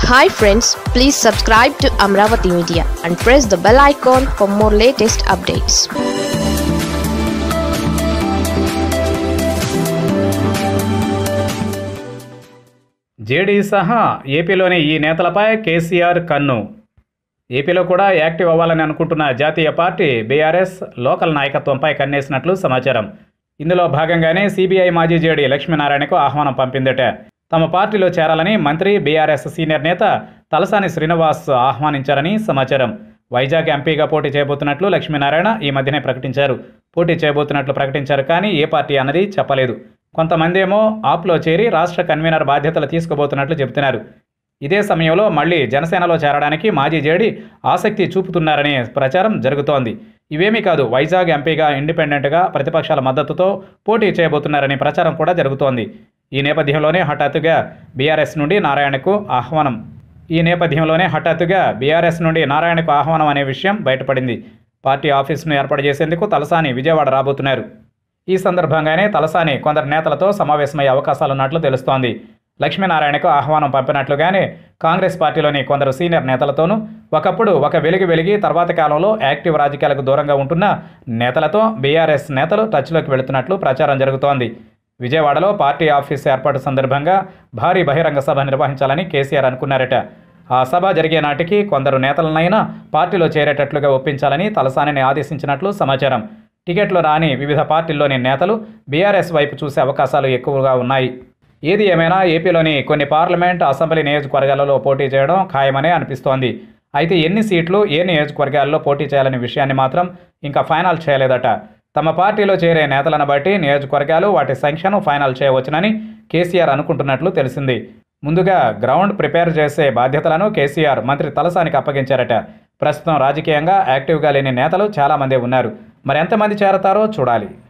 Hi friends, please subscribe to Amaravathi Media and press the bell icon for more latest updates. JD సహా ఏపీలోని ఈ నేతలపై కేసీఆర్ కన్ను. ఏపీలో కూడా యాక్టివ్ అవ్వాలని అనుకుంటున్న జాతీయ పార్టీ బీఆర్ఎస్ లోకల్ నాయకత్వంపై కన్నేసినట్లు సమాచారం. ఇందులో భాగంగానే సిబిఐ మాజీ జేడీ లక్ష్మీనారాయణకు ఆహ్వానం పంపిందట. తమ పార్టీలో చేరాలని మంత్రి బీఆర్ఎస్ సీనియర్ నేత తలసాని శ్రీనివాస్ ఆహ్వానించారని సమాచారం. వైజాగ్ ఎంపీగా పోటీ చేయబోతున్నట్లు లక్ష్మీనారాయణ ఈ మధ్యనే ప్రకటించారు. పోటీ చేయబోతున్నట్లు ప్రకటించారు కానీ ఏ పార్టీ అన్నది చెప్పలేదు. కొంతమంది ఏమో ఆప్లో చేరి రాష్ట్ర కన్వీనర్ బాధ్యతలు తీసుకోబోతున్నట్లు చెబుతున్నారు. ఇదే సమయంలో మళ్లీ జనసేనలో చేరడానికి మాజీ జేడీ ఆసక్తి చూపుతున్నారనే ప్రచారం జరుగుతోంది. ఇవేమీ కాదు, వైజాగ్ ఎంపీగా ఇండిపెండెంట్గా ప్రతిపక్షాల మద్దతుతో పోటీ చేయబోతున్నారనే ప్రచారం కూడా జరుగుతోంది. ఈ నేపథ్యంలోనే హఠాత్తుగా బీఆర్ఎస్ నుండి నారాయణకు ఆహ్వానం అనే విషయం బయటపడింది. పార్టీ ఆఫీసును ఏర్పాటు చేసేందుకు తలసాని విజయవాడ రాబోతున్నారు. ఈ సందర్భంగానే తలసాని కొందరు నేతలతో సమావేశమయ్యే అవకాశాలున్నట్లు తెలుస్తోంది. లక్ష్మీనారాయణకు ఆహ్వానం పంపినట్లుగానే కాంగ్రెస్ పార్టీలోని కొందరు సీనియర్ నేతలతోనూ ఒకప్పుడు ఒక వెలిగి తర్వాత కాలంలో యాక్టివ్ రాజకీయాలకు దూరంగా ఉంటున్న నేతలతో బీఆర్ఎస్ నేతలు టచ్లోకి వెళుతున్నట్లు ప్రచారం జరుగుతోంది. విజయవాడలో పార్టీ ఆఫీసు ఏర్పాటు సందర్భంగా భారీ బహిరంగ సభ నిర్వహించాలని కేసీఆర్ అనుకున్నారట. ఆ సభ జరిగే నాటికి కొందరు నేతలనైనా పార్టీలో చేరేటట్లుగా ఒప్పించాలని తలసానిని ఆదేశించినట్లు సమాచారం. టికెట్లు రాని వివిధ పార్టీల్లోని నేతలు బీఆర్ఎస్ వైపు చూసే అవకాశాలు ఎక్కువగా ఉన్నాయి. ఏది ఏమైనా ఏపీలోని కొన్ని పార్లమెంట్, అసెంబ్లీ నియోజకవర్గాలలో పోటీ చేయడం ఖాయమనే అనిపిస్తోంది. అయితే ఎన్ని సీట్లు ఏ నియోజకవర్గాల్లో పోటీ చేయాలనే విషయాన్ని మాత్రం ఇంకా ఫైనల్ చేయలేదట. తమ పార్టీలో చేరే నేతలను బట్టి నియోజకవర్గాలు వాటి సంఖ్యను ఫైనల్ చేయవచ్చునని కేసీఆర్ అనుకుంటున్నట్లు తెలిసింది. ముందుగా గ్రౌండ్ ప్రిపేర్ చేసే బాధ్యతలను కేసీఆర్ మంత్రి తలసానికి అప్పగించారట. ప్రస్తుతం రాజకీయంగా యాక్టివ్గా లేని నేతలు చాలామందే ఉన్నారు. మరి ఎంతమంది చేరతారో చూడాలి.